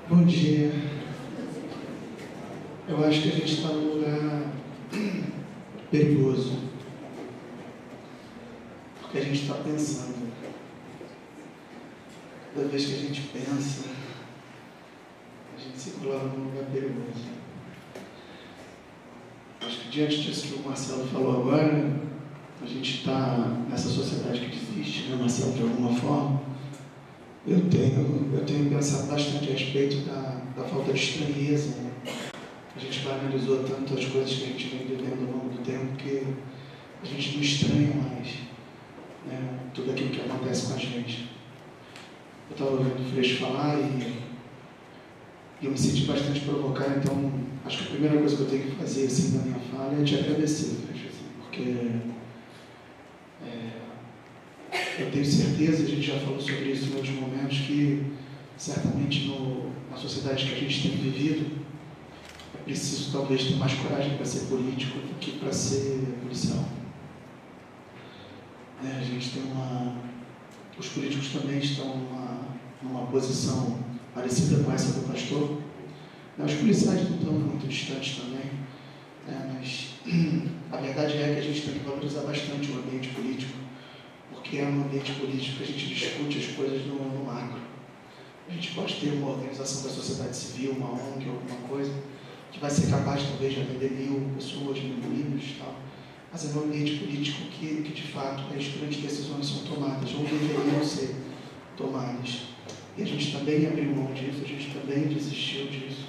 Bom dia. Eu acho que a gente está num lugar perigoso, porque a gente está pensando. Toda vez que a gente pensa, a gente se coloca num lugar perigoso. Acho que diante disso que o Marcelo falou agora, a gente está nessa sociedade que desiste, né, Marcelo, de alguma forma. Eu tenho pensado bastante a respeito da falta de estranheza, né? A gente banalizou tanto as coisas que a gente vem vivendo ao longo do tempo que a gente não estranha mais, né, tudo aquilo que acontece com a gente. Eu estava ouvindo o Freixo falar e eu me senti bastante provocado, então acho que a primeira coisa que eu tenho que fazer assim, na minha fala é te agradecer, Freixo, assim, porque eu tenho certeza, a gente já falou sobre isso em outros momentos, que certamente na sociedade que a gente tem vivido, é preciso talvez ter mais coragem para ser político do que para ser policial. A gente tem os políticos também estão numa posição parecida com essa do pastor. Os policiais não estão muito distantes também, mas a verdade é que a gente tem que valorizar bastante o ambiente político, porque é no ambiente político que a gente discute as coisas no macro. A gente pode ter uma organização da sociedade civil, uma ONG, alguma coisa, que vai ser capaz talvez de atender 1000 pessoas, 1000 membros e tal, mas é no ambiente político que de fato as grandes decisões são tomadas, ou deveriam ser tomadas. E a gente também abriu mão disso, a gente também desistiu disso.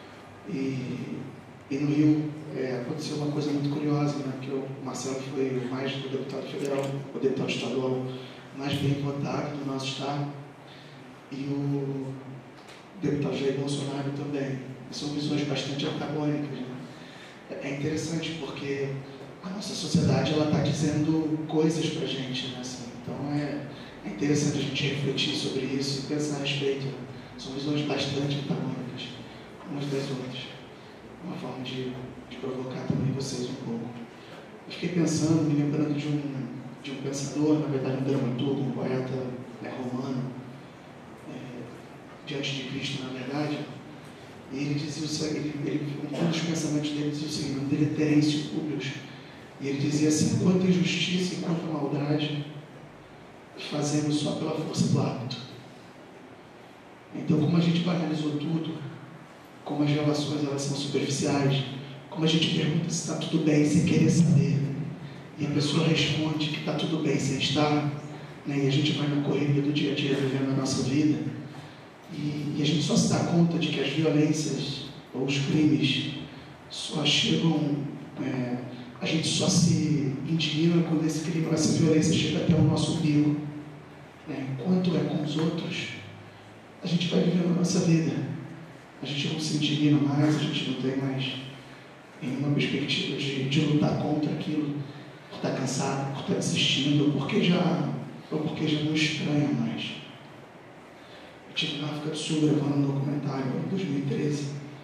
E no Rio aconteceu uma coisa muito curiosa, né? Que o Marcelo foi o deputado federal, o deputado estadual mais bem votado do nosso estado, e o deputado Jair Bolsonaro também. São visões bastante antagônicas, né? É interessante porque a nossa sociedade está dizendo coisas para a gente, né? Assim, então é interessante a gente refletir sobre isso e pensar a respeito. Né? São visões bastante antagônicas umas das outras. Uma forma de provocar também vocês um pouco. Eu fiquei pensando, me lembrando de um pensador, na verdade um dramaturgo, um poeta romano, diante de Cristo, na verdade, e ele dizia, um dos pensamentos dele dizia o seguinte, o nome dele é Terêncio Publius, e ele dizia assim: quanta injustiça e quanta maldade fazemos só pela força do hábito. Então, como a gente banalizou tudo, como as relações elas são superficiais, como a gente pergunta se está tudo bem sem querer saber, e a pessoa responde que está tudo bem sem estar, né? E a gente vai na correria do dia a dia vivendo a nossa vida, e a gente só se dá conta de que as violências ou os crimes só chegam, a gente só se indigna quando esse crime ou essa violência chega até o nosso umbigo, né? Enquanto é com os outros, a gente vai vivendo a nossa vida. A gente não se indigna mais, a gente não tem mais nenhuma perspectiva de lutar contra aquilo, por estar cansado, por estar desistindo, ou porque já não estranha mais. Eu estive na África do Sul gravando um documentário em 2013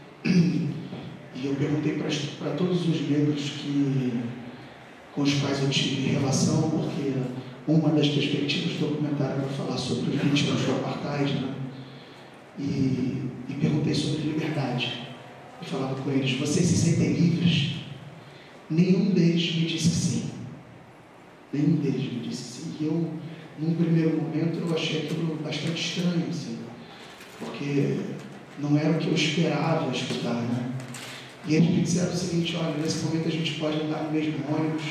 e eu perguntei para todos os negros com os quais eu tive relação, porque uma das perspectivas do documentário era falar sobre os vítimas do apartheid, né? E perguntei sobre liberdade. Eu falava com eles: vocês se sentem livres? Nenhum deles me disse que sim. Nenhum deles me disse sim. E eu, num primeiro momento, eu achei aquilo bastante estranho, assim, porque não era o que eu esperava escutar, né? E eles me disseram o seguinte: olha, nesse momento a gente pode andar no mesmo ônibus,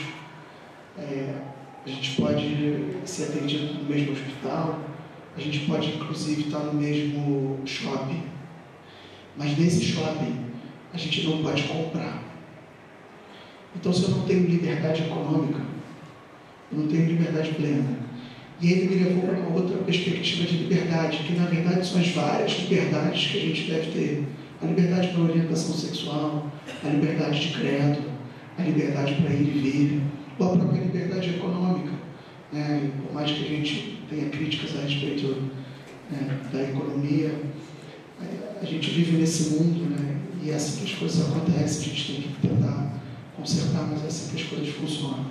a gente pode ser atendido no mesmo hospital, a gente pode inclusive estar no mesmo shopping, mas nesse shopping a gente não pode comprar. Então, se eu não tenho liberdade econômica, eu não tenho liberdade plena. E ele me levou para uma outra perspectiva de liberdade, que na verdade são as várias liberdades que a gente deve ter: a liberdade para a orientação sexual, a liberdade de credo, a liberdade para ir e vir, ou a própria liberdade econômica, né? E por mais que a gente tenha críticas a respeito, né, da economia, a gente vive nesse mundo, né? E é assim que as coisas acontecem. A gente tem que tentar consertar, mas é assim que as coisas funcionam.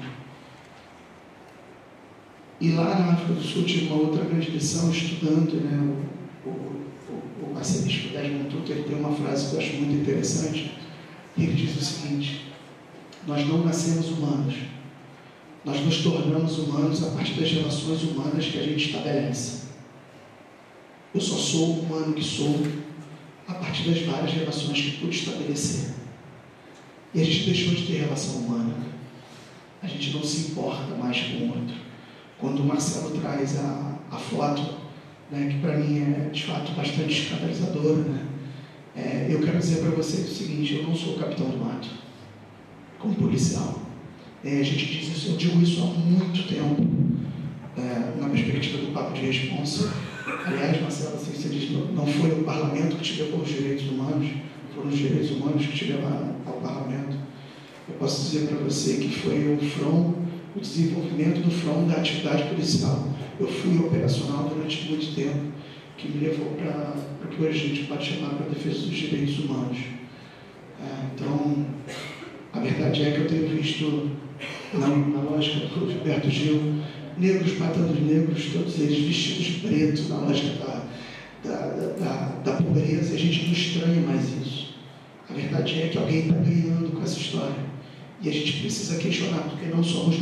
E lá na África do Sul tive uma outra grande lição estudando, né, o o arcebispo Desmond Tutu, ele tem uma frase que eu acho muito interessante, e ele diz o seguinte: nós não nascemos humanos, nós nos tornamos humanos a partir das relações humanas que a gente estabelece. Eu só sou o humano que sou a partir das várias relações que pude estabelecer. E a gente deixou de ter relação humana. A gente não se importa mais com o outro. Quando o Marcelo traz a foto, né, que para mim é de fato bastante escandalizadora, né, eu quero dizer para vocês o seguinte: eu não sou o capitão do mato, como policial. A gente diz isso, eu digo isso há muito tempo, na perspectiva do papo de responsa. Aliás, Marcelo, assim, você diz, não foi o parlamento que te levou aos direitos humanos, foram os direitos humanos que te levaram ao parlamento. Eu posso dizer para você que foi o desenvolvimento do front da atividade policial. Eu fui operacional durante muito tempo, que me levou para o que hoje a gente pode chamar para a defesa dos direitos humanos. Então, a verdade é que eu tenho visto, na lógica do Gilberto Gil, negros matando negros, todos eles vestidos de preto, na lógica da pobreza, e a gente não estranha mais isso. A verdade é que alguém está ganhando com essa história. E a gente precisa questionar, porque não somos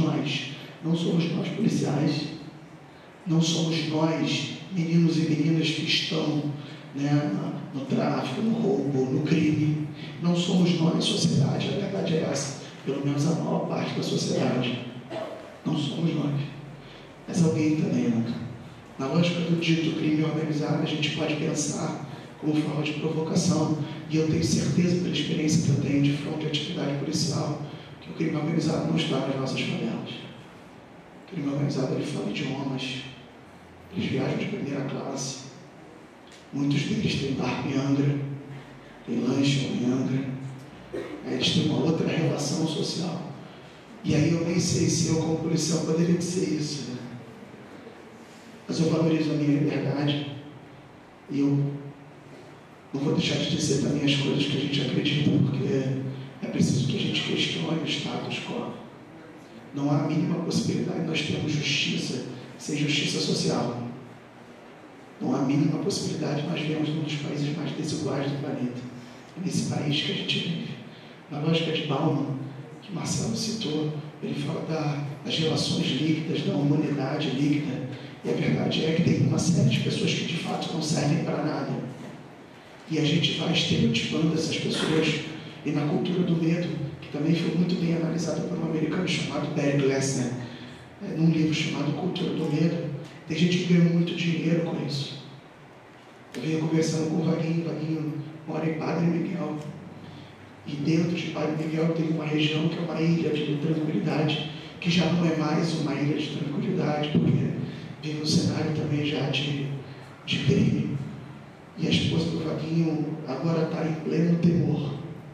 nós policiais, não somos nós, meninos e meninas que estão, né, no tráfico, no roubo, no crime. Não somos nós, sociedade. A verdade é essa. Pelo menos a maior parte da sociedade. Não somos nós. Mas alguém também, né? Na lógica do dito crime organizado, a gente pode pensar como forma de provocação. E eu tenho certeza, pela experiência que eu tenho de front de atividade policial, que o crime organizado não está nas nossas favelas. O crime organizado, ele fala idiomas, eles viajam de primeira classe. Muitos deles têm barco em Angra, têm lanche em Angra. Eles têm uma outra relação social. E aí eu nem sei se eu, como policial, poderia dizer isso, né? Mas eu valorizo a minha liberdade e eu não vou deixar de dizer também as coisas que a gente acredita, porque é preciso que a gente questione o status quo. Não há a mínima possibilidade de nós termos justiça sem justiça social. Não há a mínima possibilidade de nós vivemos num dos países mais desiguais do planeta. É nesse país que a gente vive. Na lógica de Bauman, que Marcelo citou, ele fala das relações líquidas, da humanidade líquida. E a verdade é que tem uma série de pessoas que de fato não servem para nada. E a gente vai estereotipando essas pessoas. E na cultura do medo, que também foi muito bem analisada por um americano chamado Barry Glassner, num livro chamado Cultura do Medo, tem gente que ganhou muito dinheiro com isso. Eu venho conversando com o Vaguinho mora em Padre Miguel. E dentro de Padre Miguel tem uma região que é uma ilha de tranquilidade, que já não é mais uma ilha de tranquilidade, porque vive um cenário também já de crime. E a esposa do Vaguinho agora está em pleno temor.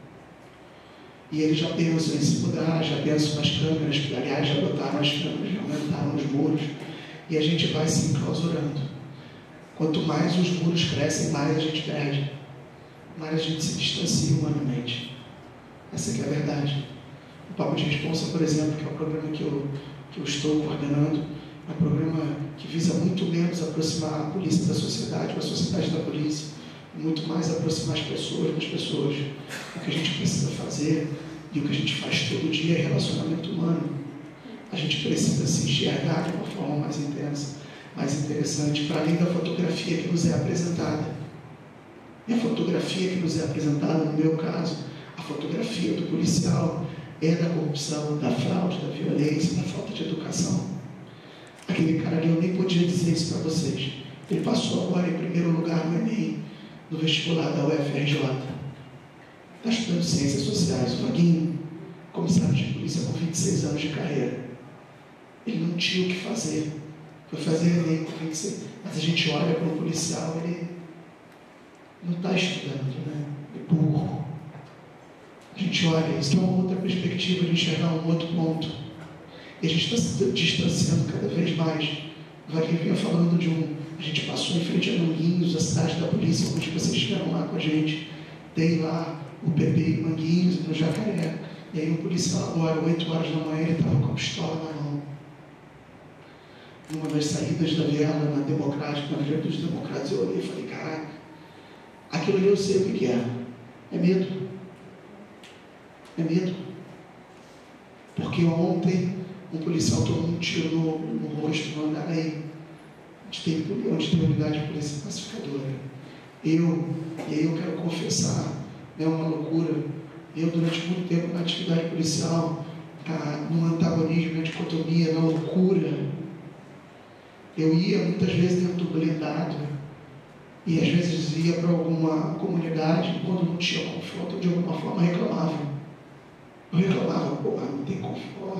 E eles já pensam em se mudar, já pensam nas câmeras, que aliás já botaram as câmeras, já aumentaram os muros, e a gente vai se enclausurando. Quanto mais os muros crescem, mais a gente perde, mais a gente se distancia humanamente. Essa que é a verdade. O Papo de Responsa, por exemplo, que é o programa que eu estou coordenando, é um programa que visa muito menos aproximar a polícia da sociedade, ou a sociedade da polícia, muito mais aproximar as pessoas das pessoas. O que a gente precisa fazer e o que a gente faz todo dia é relacionamento humano. A gente precisa se enxergar de uma forma mais intensa, mais interessante, para além da fotografia que nos é apresentada. E a fotografia que nos é apresentada, no meu caso, a fotografia do policial é da corrupção, da fraude, da violência, da falta de educação. Aquele cara ali, eu nem podia dizer isso para vocês. Ele passou agora em primeiro lugar no Enem, no vestibular da UFRJ. Está estudando Ciências Sociais. O Vaguinho, comissário de polícia com 26 anos de carreira. Ele não tinha o que fazer. Foi fazer Enem com 26. Mas a gente olha para um policial, ele não está estudando, né? É burro. A gente olha, isso é uma outra perspectiva de enxergar um outro ponto. E a gente está se distanciando cada vez mais. O Vaguinho vinha falando a gente passou em frente a Manguinhos, a cidade da polícia, onde vocês estiveram lá com a gente. Tem lá o PP em Manguinhos, no Jacaré. E aí o policial agora, 8 horas da manhã, ele estava com a pistola na mão. Numa das saídas da viela, na Democrática, na Vila dos Democratas, eu olhei e falei, caraca, Aquilo ali eu sei o que é. É medo. É medo. Porque ontem um policial tomou um tiro no rosto, no Andaraí, onde tem unidade de polícia pacificadora. E aí eu quero confessar, é uma loucura. Eu, durante muito tempo na atividade policial, no antagonismo, na dicotomia, na loucura, eu ia muitas vezes dentro do blindado, e às vezes ia para alguma comunidade, e quando não tinha confronto, eu de alguma forma reclamava. Eu reclamava, porra, não tem confronto,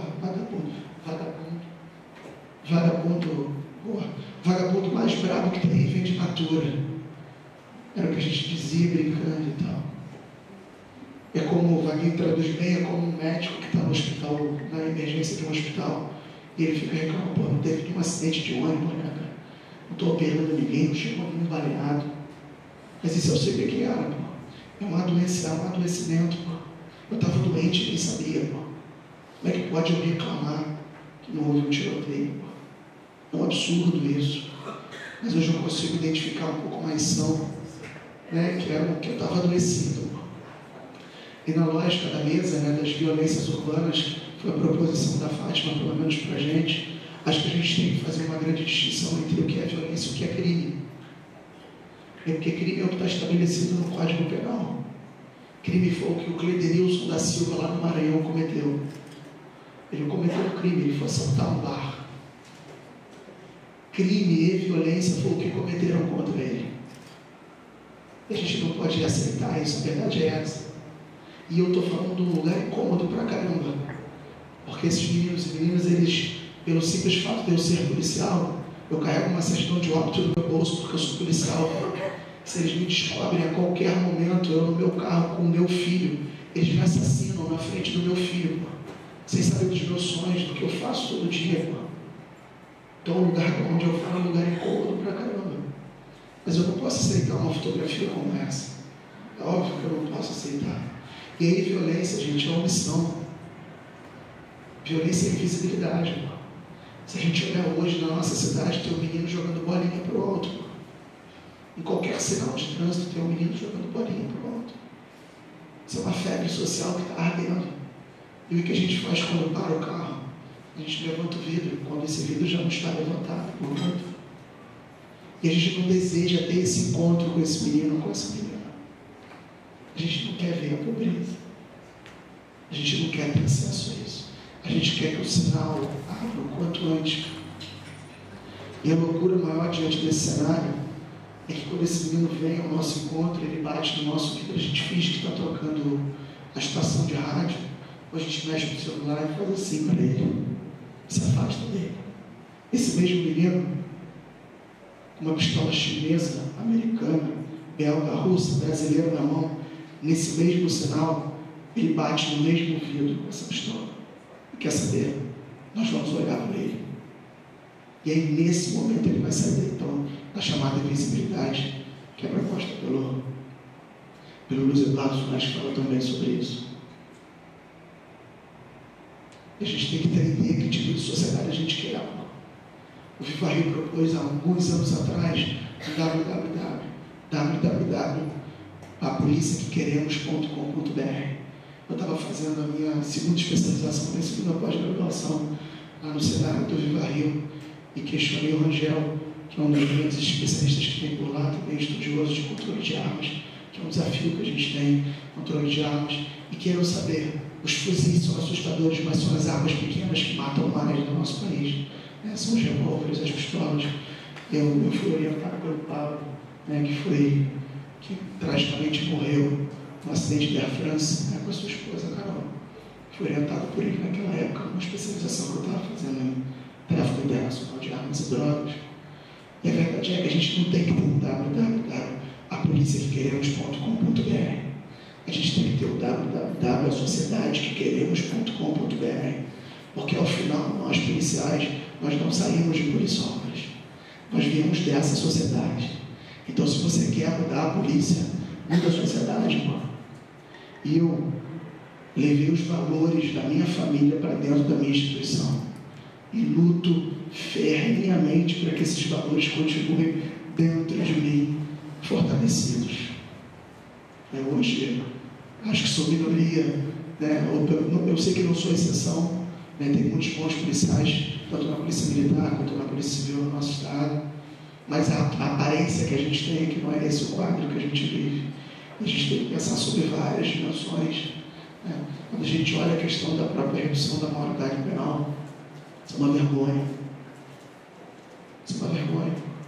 vagabundo mais bravo que tem, vem de natura. Era o que a gente dizia brincando e tal. É como o Vaguinho traduz bem, é como um médico que está no hospital, na emergência de um hospital, e ele fica reclamando, pô, não teve nenhum acidente de ônibus, né, cara? Não estou operando ninguém, não chegou nenhum baleado. Mas isso eu sei o que era, pô. É uma doença, é um adoecimento, pô. Eu estava doente e nem sabia, pô. Como é que pode eu reclamar que não houve um tiroteio, pô? É um absurdo isso. Mas hoje eu consigo identificar um pouco mais são, né, que eu estava adoecido, pô. E na lógica da mesa, né, das violências urbanas, que foi a proposição da Fátima, pelo menos para a gente, acho que a gente tem que fazer uma grande distinção entre o que é violência e o que é crime. Porque crime é o que está estabelecido no Código Penal. Crime foi o que o Cledenilson da Silva lá no Maranhão cometeu. Ele cometeu um crime, ele foi assaltar um bar. Crime e violência foi o que cometeram contra ele. E a gente não pode aceitar isso, a verdade é essa. E eu estou falando de um lugar incômodo pra caramba. Porque esses meninos e meninas, eles, pelo simples fato de eu ser policial, eu carrego uma certidão de óbito no meu bolso porque eu sou policial. Se eles me descobrem a qualquer momento, eu no meu carro com o meu filho, eles me assassinam na frente do meu filho, pô. Sem saber dos meus sonhos, do que eu faço todo dia, pô. Então o lugar onde eu falo é um lugar incômodo pra caramba. Mas eu não posso aceitar uma fotografia como essa. É óbvio que eu não posso aceitar. E aí violência, gente, é omissão. Violência é invisibilidade, pô. Se a gente olhar hoje na nossa cidade, tem um menino jogando bolinha pro alto, pô. Em qualquer sinal de trânsito tem um menino jogando bolinha pro alto. Isso é uma febre social que está ardendo. E o que a gente faz quando para o carro? A gente levanta o vidro, quando esse vidro já não está levantado por muito. E a gente não deseja ter esse encontro com esse menino, com essa menina. A gente não quer ver a pobreza. A gente não quer ter acesso a isso. A gente quer que o sinal abra o quanto antes. E a loucura maior diante desse cenário é que quando esse menino vem ao nosso encontro, ele bate no nosso vidro, a gente finge que está trocando a estação de rádio, ou a gente mexe no celular e faz assim para ele, se afasta dele. Esse mesmo menino, com uma pistola chinesa, americana, belga, russa, brasileira na mão, nesse mesmo sinal, ele bate no mesmo vidro com essa pistola. E quer saber? Nós vamos olhar para ele. E aí, nesse momento, ele vai sair daí, então, da chamada visibilidade, que é proposta pelo Luiz Eduardo Soares, que fala também sobre isso. E a gente tem que entender que tipo de sociedade a gente quer. O Viva Rio propôs há alguns anos atrás o www.apoliciaquequeremos.com.br. Eu estava fazendo a minha segunda especialização, minha segunda pós-graduação lá no cenário do Viva Rio, e questionei o Rangel, que é um dos grandes especialistas que tem por lá, também estudioso de controle de armas, que é um desafio que a gente tem, controle de armas, e quero saber, os fuzis são assustadores, mas são as armas pequenas que matam mais no nosso país, né? São os revólveres, as pistolas. Eu fui orientado pelo Pablo, né, que tragicamente morreu no acidente de Air France, né, com a sua esposa Carol. Fui orientado por ele naquela época, uma especialização que eu estava fazendo em tráfico internacional de armas e drogas. E a verdade é que a gente não tem que ter um www.apoliciaquequeremos.com.br. A gente tem que ter o www.sociedadequequeremos.com.br, porque ao final, nós policiais, nós não saímos de Muriçocas. Nós viemos dessa sociedade. Então, se você quer mudar a polícia, muda a sociedade, irmão. E eu levei os valores da minha família para dentro da minha instituição. E luto ferrenhamente para que esses valores continuem dentro de mim, fortalecidos. Hoje, acho que sou minoria, né? Eu sei que não sou exceção, né? Tem muitos bons policiais, tanto na polícia militar quanto na polícia civil no nosso estado, mas a aparência que a gente tem é que não é esse o quadro que a gente vive. A gente tem que pensar sobre várias dimensões, né? Quando a gente olha a questão da própria redução da maioridade penal, isso é uma vergonha. Isso é uma vergonha.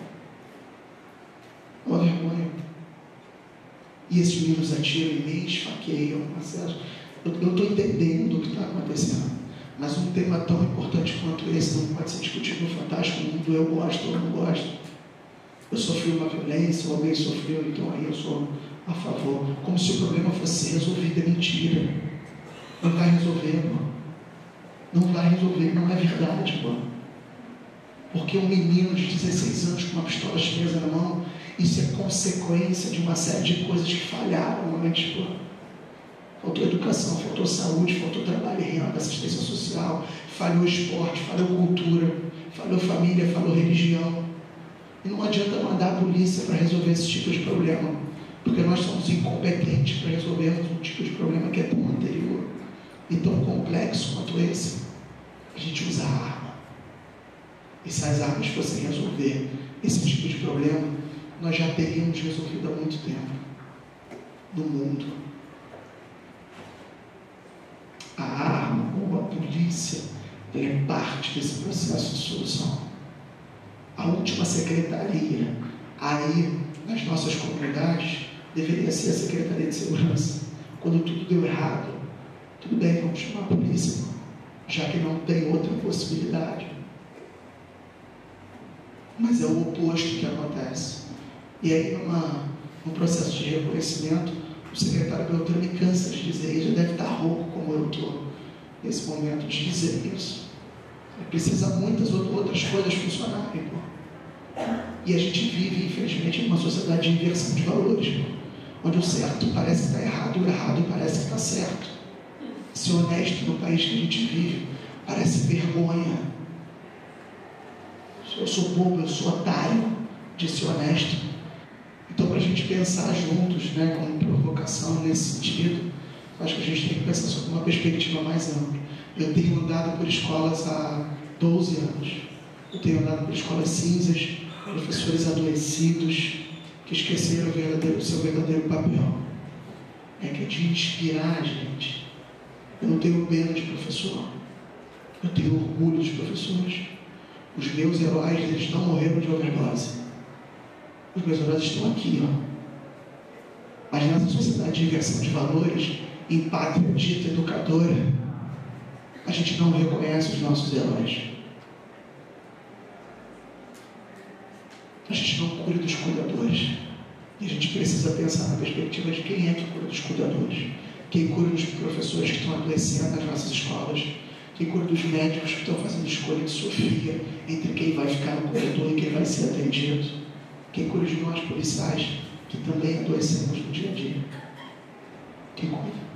É uma vergonha. E esses meninos atiram em mim, esfaqueiam, Marcelo. Eu estou entendendo o que está acontecendo, mas um tema tão importante quanto esse não pode ser discutido no Fantástico Mundo. Eu gosto ou não gosto. Eu sofri uma violência, alguém sofreu, então aí eu sou a favor. Como se o problema fosse resolvido. É mentira. Não vai resolver, irmão. Não vai resolver, não é verdade, irmão. Porque um menino de 16 anos com uma pistola chinesa na mão, isso é consequência de uma série de coisas que falharam antes, pô. Faltou educação, faltou saúde, faltou trabalho e renda, assistência social, falhou esporte, falhou cultura, falhou família, falhou religião. E não adianta mandar a polícia para resolver esse tipo de problema, porque nós somos incompetentes para resolvermos um tipo de problema que é tão anterior e tão complexo quanto esse. A gente usa a arma. E se as armas fossem resolver esse tipo de problema, nós já teríamos resolvido há muito tempo no mundo. A arma ou a polícia, ela é parte desse processo de solução. A última secretaria aí nas nossas comunidades deveria ser a Secretaria de Segurança. Quando tudo deu errado, tudo bem, vamos chamar a polícia, já que não tem outra possibilidade. Mas é o oposto que acontece. E aí, no processo de reconhecimento, o secretário Beltrame cansa de dizer, ele já deve estar rouco como eu estou nesse momento de dizer isso. Ele precisa muitas outras coisas funcionarem, pô. E a gente vive, infelizmente, em uma sociedade de inversão de valores, pô, onde o certo parece que está errado e o errado parece que está certo. Ser honesto no país que a gente vive parece vergonha. Eu sou bobo, eu sou otário de ser honesto. Então, para a gente pensar juntos, né, como provocação nesse sentido, acho que a gente tem que pensar sobre uma perspectiva mais ampla. Eu tenho andado por escolas há 12 anos. Eu tenho andado por escolas cinzas, professores adoecidos, que esqueceram o seu verdadeiro papel. É que é de inspirar a gente. Eu não tenho pena de professor. Eu tenho orgulho dos professores. Os meus heróis, eles não morreram de overdose. Os meus heróis estão aqui, ó. Mas nessa sociedade de inversão de valores, em pátria dita educadora, a gente não reconhece os nossos heróis. A gente não cuida dos cuidadores. E a gente precisa pensar na perspectiva de quem é que cuida dos cuidadores. Quem cuida dos professores que estão adoecendo nas nossas escolas. Quem cuida dos médicos que estão fazendo escolha de sofria entre quem vai ficar no corredor e quem vai ser atendido. Quem cuida de nós policiais, que também adoecemos no dia a dia. Quem cuida?